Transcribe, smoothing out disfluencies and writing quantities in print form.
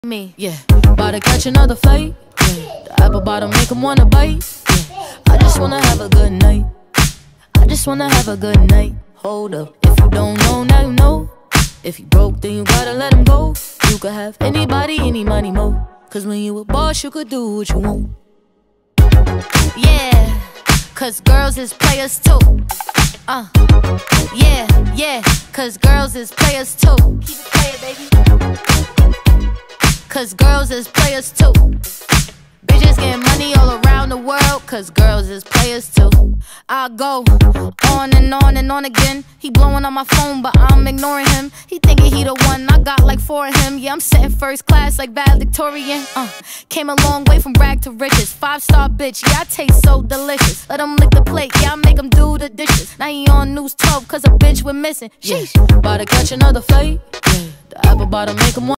Me, yeah, about to catch another fight. Yeah, the apple bottom make him wanna bite. Yeah, I just wanna have a good night. I just wanna have a good night. Hold up, if you don't know, now you know. If you broke, then you gotta let him go. You could have anybody, any money, mo. Cause when you a boss, you could do what you want. Yeah, cause girls is players too. Yeah, cause girls is players too. Keep it playing, baby. Cause girls is players too. Bitches getting money all around the world, cause girls is players too. I go on and on and on again. He blowing on my phone, but I'm ignoring him. He thinking he the one, I got like 4 of him. Yeah, I'm sitting first class like valedictorian. Came a long way from rag to riches. 5-star bitch, yeah, I taste so delicious. Let him lick the plate, yeah, I make him do the dishes. Now he on News 12, cause a bitch went missing. Sheesh, about to catch another fight. Yeah, the apple bottom make him